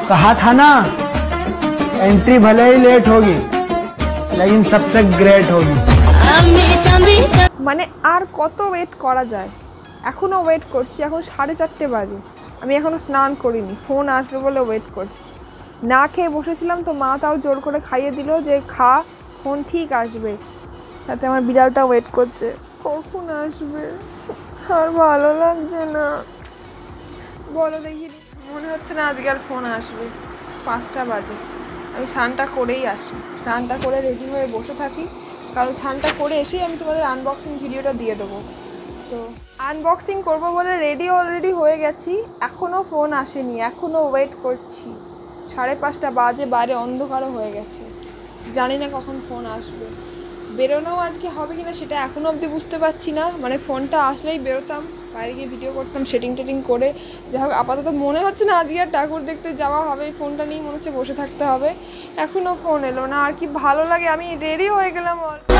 कहा था ना एंट्री भले ही लेट होगी लेकिन सबसे ग्रेट होगी। মানে আর কত ওয়েট করা যায়, এখনো ওয়েট করছি। এখন 4:30 বাজে, আমি এখনো স্নান করিনি, ফোন আসবে বলে ওয়েট করছি। না খেয়ে বসেছিলাম তো মা তাও জোর করে খাইয়ে দিল যে খা, ফোন ঠিক আসবে। তাতে আমার বিড়ালটা ওয়েট করছে কখন আসবে। আর ভালো লাগছে না, বলো দেখি। মনে হচ্ছে না আজকে আর ফোন আসবে। 5টা বাজে, আমি স্নানটা করেই আসি, স্নানটা করে রেডি হয়ে বসে থাকি, কারণ স্নানটা করে এসেই আমি তোমাদের আনবক্সিং ভিডিওটা দিয়ে দেবো। তো আনবক্সিং করব বলে রেডি অলরেডি হয়ে গেছি, এখনও ফোন আসেনি, এখনও ওয়েট করছি। 5:30 বাজে, বাইরে অন্ধকারও হয়ে গেছে, জানি না কখন ফোন আসবে। বেরোনোও আজকে হবে কিনা সেটা এখনও অবধি বুঝতে পারছি না। মানে ফোনটা আসলেই বেরোতাম, বাইরে গিয়ে ভিডিও করতাম সেটিং করে। যাই হোক, আপাতত মনে হচ্ছে না আজকে আর ঠাকুর দেখতে যাওয়া হবে। ফোনটা নিয়ে মনে হচ্ছে বসে থাকতে হবে। এখনও ফোন এলো না, আর কি ভালো লাগে। আমি রেডি হয়ে গেলাম।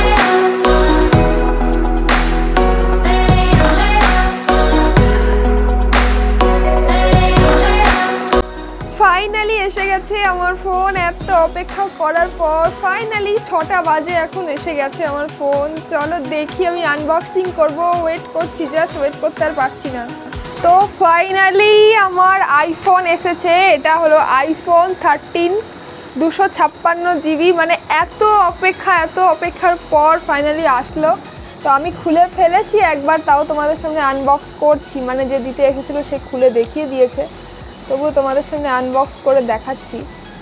ফাইনালি এসে গেছে আমার ফোন, এত অপেক্ষা করার পর ফাইনালি 6টা বাজে, এখন এসে গেছে আমার ফোন। চলো দেখি, আমি আনবক্সিং করব, ওয়েট করছি, জাস্ট ওয়েট করতে আর পারছি না। তো ফাইনালি আমার আইফোন এসেছে, এটা হলো iPhone 13 256 GB। মানে এত অপেক্ষার পর ফাইনালি আসলো। তো আমি খুলে ফেলেছি একবার, তাও তোমাদের সামনে আনবক্স করছি। মানে যে দিতে এসেছিলো সে খুলে দেখিয়ে দিয়েছে, তবুও তোমাদের সামনে আনবক্স করে দেখাচ্ছি।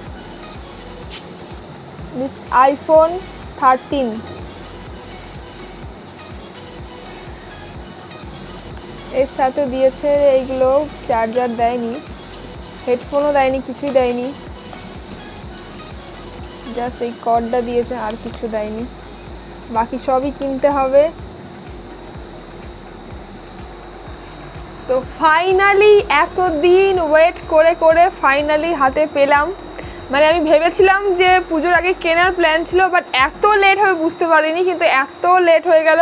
This iPhone 13। এর সাথে দিয়েছে এইগুলো, চার্জার দেয়নি, হেডফোনও দেয়নি, কিছুই দেয়নি, জাস্ট এই কর্ডটা দিয়েছে, আর কিছু দেয়নি। বাকি সবই কিনতে হবে। তো ফাইনালি এতদিন ওয়েট করে ফাইনালি হাতে পেলাম। মানে আমি ভেবেছিলাম যে পুজোর আগে কেনার প্ল্যান ছিল, বাট এত লেট হবে বুঝতে পারিনি, কিন্তু এত লেট হয়ে গেল।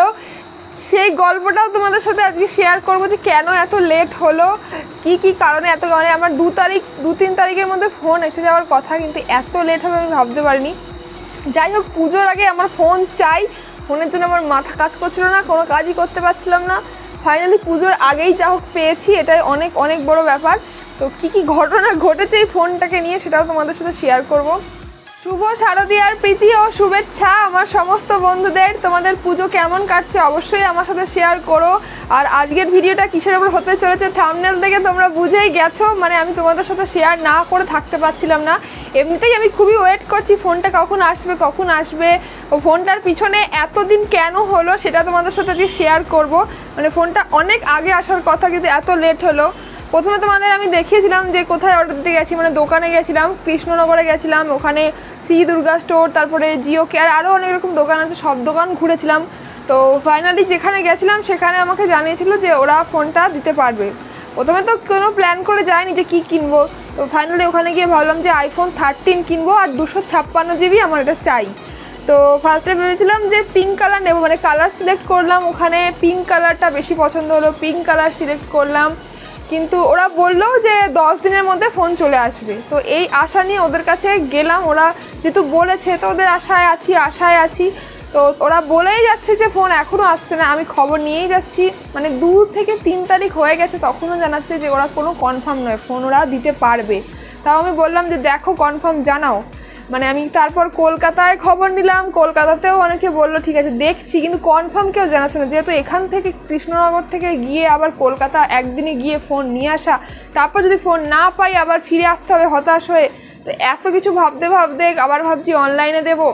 সেই গল্পটাও তোমাদের সাথে আজকে শেয়ার করবো যে কেন এত লেট হলো, কি কারণে এত কারণে। আমার 2-3 তারিখের মধ্যে ফোন এসে যাওয়ার কথা, কিন্তু এত লেট হবে আমি ভাবতে পারিনি। যাই হোক, পুজোর আগে আমার ফোন চাই, ফোনের জন্য আমার মাথা কাজ করছিল না, কোনো কাজই করতে পারছিলাম না। ফাইনালি পুজোর আগেই যা হোক পেয়েছি, এটাই অনেক বড় ব্যাপার। তো কি ঘটনা ঘটেছে এই ফোনটাকে নিয়ে সেটাও তোমাদের সাথে শেয়ার করব। শুভ শারদীয়ার প্রীতি ও শুভেচ্ছা আমার সমস্ত বন্ধুদের। তোমাদের পুজো কেমন কাটছে অবশ্যই আমার সাথে শেয়ার করো। আর আজকের ভিডিওটা কিসের উপর হতে চলেছে থাম্বনেল থেকে তোমরা বুঝেই গেছো। মানে আমি তোমাদের সাথে শেয়ার না করে থাকতে পারছিলাম না। এমনিতেই আমি খুবই ওয়েট করছি ফোনটা কখন আসবে। ও ফোনটার পিছনে এতদিন কেন হলো সেটা তোমাদের সাথে আজকে শেয়ার করব। মানে ফোনটা অনেক আগে আসার কথা, কিন্তু এত লেট হলো। প্রথমে তোমাদের আমি দেখিয়েছিলাম যে কোথায় অর্ডার দিতে গেছি, মানে দোকানে গেছিলাম, কৃষ্ণনগরে গেছিলাম, ওখানে শ্রী দুর্গা স্টোর, তারপরে জিও কেয়ার, আরও অনেক রকম দোকান আছে, সব দোকান ঘুরেছিলাম। তো ফাইনালি যেখানে গেছিলাম সেখানে আমাকে জানিয়েছিল যে ওরা ফোনটা দিতে পারবে। প্রথমে তো কোনো প্ল্যান করে যায়নি যে কী কিনবো। তো ফাইনালি ওখানে গিয়ে ভাবলাম যে iPhone 13 কিনবো, আর 256 GB আমার এটা চাই। তো ফার্স্টে ভেবেছিলাম যে পিঙ্ক কালার নেবো, মানে কালার সিলেক্ট করলাম, ওখানে পিঙ্ক কালারটা বেশি পছন্দ হলো, পিঙ্ক কালার সিলেক্ট করলাম। কিন্তু ওরা বললো যে 10 দিনের মধ্যে ফোন চলে আসবে। তো এই আশা নিয়ে ওদের কাছে গেলাম, ওরা যেহেতু বলেছে তো ওদের আশায় আছি। তো ওরা বলেই যাচ্ছে যে ফোন এখনও আসছে না, আমি খবর নিয়েই যাচ্ছি। মানে 2 থেকে 3 তারিখ হয়ে গেছে, তখনও জানাচ্ছে যে ওরা কোনো কনফার্ম নয়, ফোন ওরা দিতে পারবে। তাও আমি বললাম যে দেখো কনফার্ম জানাও। মানে আমি তারপর কলকাতায় খবর নিলাম, কলকাতাতেও অনেকে বললো ঠিক আছে দেখছি, কিন্তু কনফার্ম কেউ জানাচ্ছে না। যেহেতু এখান থেকে কৃষ্ণনগর থেকে গিয়ে আবার কলকাতা একদিনে গিয়ে ফোন নিয়ে আসা, তারপর যদি ফোন না পাই আবার ফিরে আসতে হবে হতাশ হয়ে। তো এত কিছু ভাবতে আবার ভাবছি অনলাইনে দেবো,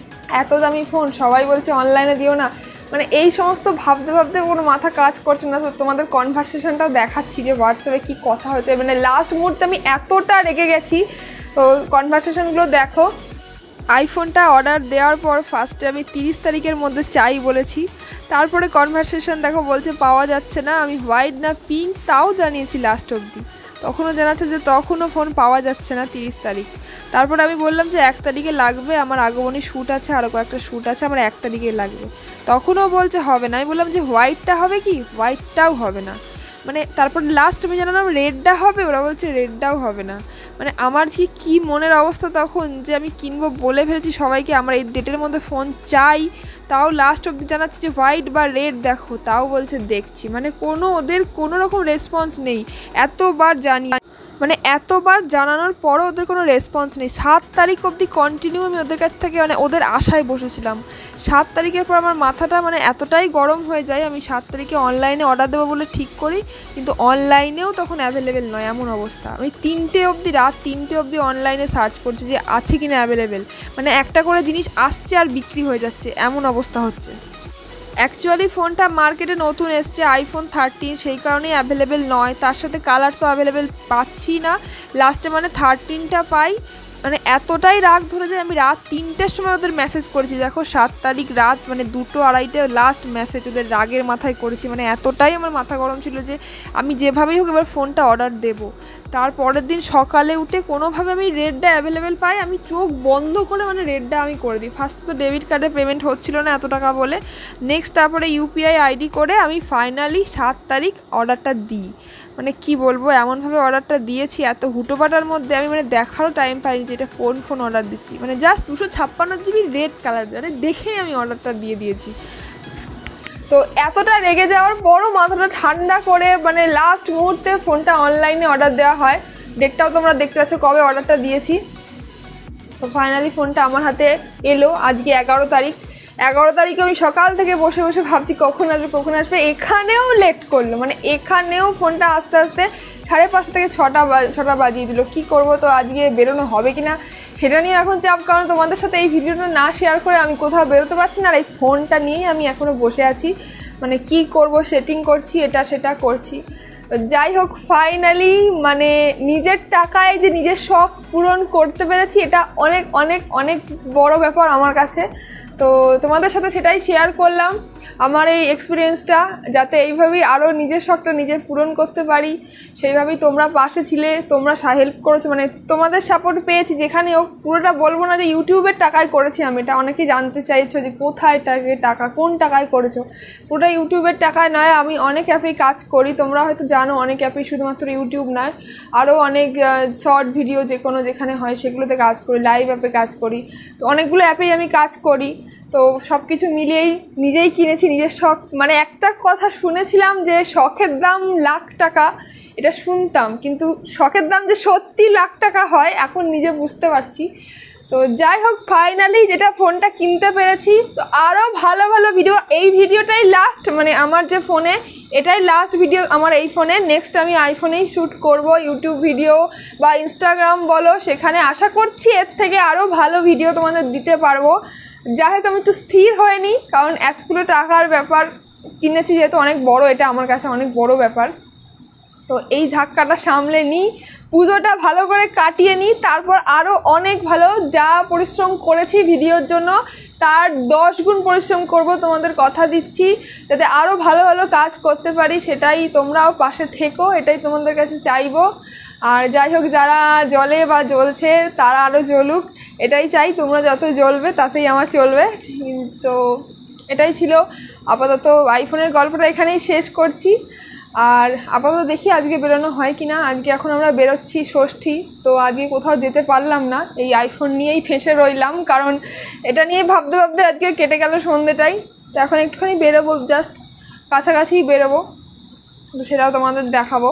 এত দামি ফোন, সবাই বলছে অনলাইনে দিও না। মানে এই সমস্ত ভাবতে কোনো মাথা কাজ করছে না। তো তোমাদের কনভারসেশনটাও দেখাচ্ছি যে হোয়াটসঅ্যাপে কী কথা হয়েছে। মানে লাস্ট মুহূর্তে আমি এতটা রেগে গেছি। তো কনভারসেশনগুলো দেখো। আইফোনটা অর্ডার দেওয়ার পর ফার্স্টে আমি 30 তারিখের মধ্যে চাই বলেছি, তারপরে কনভারসেশন দেখো বলছে পাওয়া যাচ্ছে না। আমি হোয়াইট না পিঙ্ক তাও জানিয়েছি লাস্ট অবধি, তখনও জানাচ্ছে যে তখনও ফোন পাওয়া যাচ্ছে না 30 তারিখ। তারপর আমি বললাম যে 1 তারিখে লাগবে, আমার আগমনী শ্যুট আছে, আরও কয়েকটা শ্যুট আছে, আমার 1 তারিখে লাগবে। তখনও বলছে হবে না। আমি বললাম যে হোয়াইটটা হবে কি, হোয়াইটটাও হবে না। মানে তারপর লাস্ট আমি জানালাম রেডটা হবে, ওরা বলছে রেডটাও হবে না। মানে আমার কি মনের অবস্থা তখন, যে আমি কিনবো বলে ফেলেছি সবাইকে আমার এই ডেটের মধ্যে ফোন চাই, তাও লাস্ট অবধি জানাচ্ছি যে হোয়াইট বা রেড দেখো, তাও বলছে দেখছি। মানে ওদের কোনো রকম রেসপন্স নেই। এতবার জানানোর পরও ওদের কোনো রেসপন্স নেই। 7 তারিখ অবধি কন্টিনিউ আমি ওদের কাছ থেকে মানে ওদের আশায় বসেছিলাম। 7 তারিখের পর আমার মাথাটা মানে এতটাই গরম হয়ে যায়, আমি 7 তারিখে অনলাইনে অর্ডার দেবো বলে ঠিক করি, কিন্তু অনলাইনেও তখন অ্যাভেলেবেল নয়, এমন অবস্থা। আমি রাত 3টে অবধি অনলাইনে সার্চ করছি যে আছে কি না অ্যাভেলেবেল। মানে একটা করে জিনিস আসছে আর বিক্রি হয়ে যাচ্ছে, এমন অবস্থা হচ্ছে। অ্যাকচুয়ালি ফোনটা মার্কেটে নতুন এসছে iPhone 13, সেই কারণেই অ্যাভেলেবেল নয়। তার সাথে কালার তো অ্যাভেলেবেল পাচ্ছি না, লাস্টে মানে 13টা পাই। মানে এতটাই রাগ ধরে যায়, আমি রাত 3টের সময় ওদের মেসেজ করেছি, দেখো 7 তারিখ রাত মানে 2-2:30 লাস্ট মেসেজ ওদের রাগের মাথায় করেছি। মানে এতটাই আমার মাথা গরম ছিল যে আমি যেভাবেই হোক এবার ফোনটা অর্ডার দেবো। তারপরের দিন সকালে উঠে কোনোভাবে আমি রেডটা অ্যাভেলেবেল পাই, আমি চোখ বন্ধ করে মানে রেডটা আমি করে দিই। ফার্স্টে তো ডেবিট কার্ডে পেমেন্ট হচ্ছিল না এত টাকা বলে, নেক্সট তারপরে UPI ID করে আমি ফাইনালি 7 তারিখ অর্ডারটা দিই। মানে কি বলবো, এমনভাবে অর্ডারটা দিয়েছি এত হুটোপাটার মধ্যে, আমি মানে দেখারও টাইম পাইনি যে এটা কোন ফোন অর্ডার দিচ্ছি। মানে জাস্ট 256 GB রেড কালার, মানে দেখেই আমি অর্ডারটা দিয়ে দিয়েছি। তো এতটা রেগে যাওয়ার পরও মাথাটা ঠান্ডা করে মানে লাস্ট মুহূর্তে ফোনটা অনলাইনে অর্ডার দেওয়া হয়। ডেটটাও তোমরা দেখতে পাচ্ছ কবে অর্ডারটা দিয়েছি। তো ফাইনালি ফোনটা আমার হাতে এলো আজকে 11 তারিখ। 11 তারিখে আমি সকাল থেকে বসে বসে ভাবছি কখন আসবে। এখানেও লেট করলো, মানে এখানেও ফোনটা আস্তে আস্তে 5:30 থেকে 6টা বাজিয়ে দিল। কি করব, তো আজকে বেরোনো হবে কিনা সেটা নিয়ে এখন চাপ, কারণ তোমাদের সাথে এই ভিডিওটা না শেয়ার করে আমি কোথাও বেরোতে পারছি না। আর এই ফোনটা নিয়েই আমি এখনও বসে আছি, মানে কি করব সেটিং করছি, এটা সেটা করছি। যাই হোক ফাইনালি মানে নিজের টাকায় যে নিজের শখ পূরণ করতে পেরেছি, এটা অনেক অনেক অনেক বড় ব্যাপার আমার কাছে। তো তোমাদের সাথে সেটাই শেয়ার করলাম, আমার এই এক্সপিরিয়েন্সটা, যাতে এইভাবেই আরও নিজের শখটা নিজে পূরণ করতে পারি। সেইভাবেই তোমরা পাশে ছিলে, তোমরা হেল্প করেছো, মানে তোমাদের সাপোর্ট পেয়েছি যেখানে হোক। পুরোটা বলবো না যে ইউটিউবের টাকায় করেছি আমি, এটা অনেকেই জানতে চাইছো যে কোথায় টাকা কোন টাকায় করেছো। পুরোটা ইউটিউবের টাকায় নয়, আমি অনেক অ্যাপেই কাজ করি, তোমরা হয়তো জানো অনেক অ্যাপেই, শুধুমাত্র ইউটিউব নয়, আরও অনেক শর্ট ভিডিও যেখানে হয় সেগুলোতে কাজ করি, লাইভ অ্যাপে কাজ করি। তো অনেকগুলো অ্যাপেই আমি কাজ করি। তো সব কিছু মিলিয়েই নিজেই কিনেছি নিজের শখ। মানে একটা কথা শুনেছিলাম যে শখের দাম লাখ টাকা, এটা শুনতাম, কিন্তু শখের দাম যে সত্যি লাখ টাকা হয় এখন নিজে বুঝতে পারছি। তো যাই হোক ফাইনালি যেটা ফোনটা কিনতে পেরেছি, তো আরও ভালো ভালো ভিডিও, এই ভিডিওটাই লাস্ট, মানে আমার যে ফোনে এটাই লাস্ট ভিডিও আমার এই ফোনে। নেক্সট আমি আইফোনেই শ্যুট করব ইউটিউব ভিডিও বা ইনস্টাগ্রাম বলো, সেখানে আশা করছি এর থেকে আরও ভালো ভিডিও তোমাদের দিতে পারবো। যাই হোক আমি একটু স্থির হয়নি, কারণ এতগুলো টাকার ব্যাপার কিনেছি যেহেতু, অনেক বড়, এটা আমার কাছে অনেক বড় ব্যাপার। তো এই ধাক্কাটা সামলে নিই, পুজোটা ভালো করে কাটিয়ে নিই, তারপর আরও অনেক ভালো যা পরিশ্রম করেছি ভিডিওর জন্য তার 10 গুণ পরিশ্রম করব, তোমাদের কথা দিচ্ছি, যাতে আরও ভালো ভালো কাজ করতে পারি। সেটাই তোমরাও পাশে থেকো, এটাই তোমাদের কাছে চাইবো। আর যাই হোক যারা জ্বলে বা জ্বলছে তারা আরও জ্বলুক, এটাই চাই। তোমরা যত জ্বলবে তাতেই আমার চলবে। তো এটাই ছিল আপাতত আইফোনের গল্পটা, এখানেই শেষ করছি। আর আপাতত দেখি আজকে বেরোনো হয় কি না। আজকে এখন আমরা বেরোচ্ছি ষষ্ঠী, তো আজকে কোথাও যেতে পারলাম না, এই আইফোন নিয়েই ফেঁসে রইলাম, কারণ এটা নিয়ে ভাবতে ভাবতে আজকে কেটে গেল সন্ধ্যেটাই। তো এখন একটুখানি বেরোবো, জাস্ট কাছাকাছিই বেরোবো, তো সেটাও তোমাদের দেখাবো।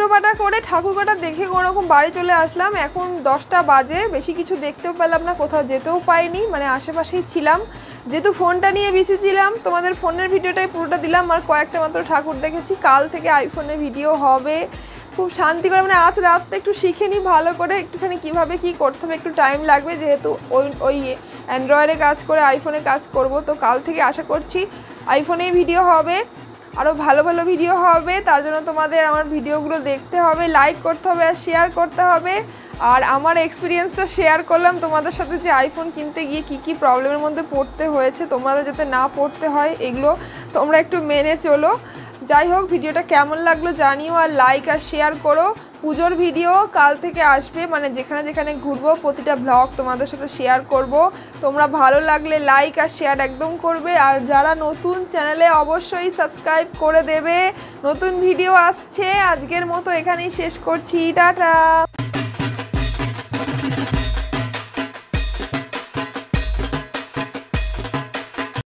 হাঁটোপাটা করে ঠাকুর কটা দেখে কোনোরকম বাড়ি চলে আসলাম। এখন 10টা বাজে, বেশি কিছু দেখতেও পেলাম না, কোথাও যেতেও পাইনি, মানে আশেপাশেই ছিলাম। যেহেতু ফোনটা নিয়ে বেশি ছিলাম, তোমাদের ফোনের ভিডিওটাই পুরোটা দিলাম, আর কয়েকটা মাত্র ঠাকুর দেখেছি। কাল থেকে আইফোনের ভিডিও হবে, খুব শান্তি করে, মানে আজ রাতটা একটু শিখে নিই ভালো করে, একটুখানি কীভাবে কী করতে হবে, একটু টাইম লাগবে, যেহেতু ওই অ্যান্ড্রয়েডে কাজ করে আইফোনে কাজ করব। তো কাল থেকে আশা করছি আইফোনেই ভিডিও হবে, আরও ভালো ভালো ভিডিও হবে। তার জন্য তোমাদের আমার ভিডিওগুলো দেখতে হবে, লাইক করতে হবে আর শেয়ার করতে হবে। আর আমার এক্সপিরিয়েন্সটা শেয়ার করলাম তোমাদের সাথে, যে আইফোন কিনতে গিয়ে কী কী প্রবলেমের মধ্যে পড়তে হয়েছে, তোমাদের যাতে না পড়তে হয়, এগুলো তোমরা একটু মেনে চলো। যাই হোক, ভিডিওটা কেমন লাগলো জানিও, আর লাইক আর শেয়ার করো। পুজোর ভিডিও কাল থেকে আসবে, মানে যেখানে যেখানে ঘুরবো প্রতিটা ব্লগ তোমাদের সাথে শেয়ার করব। তোমরা ভালো লাগলে লাইক আর শেয়ার একদম করবে, আর যারা নতুন চ্যানেলে অবশ্যই সাবস্ক্রাইব করে দেবে। নতুন ভিডিও আসছে, আজকের মতো এখানেই শেষ করছি, টাটা।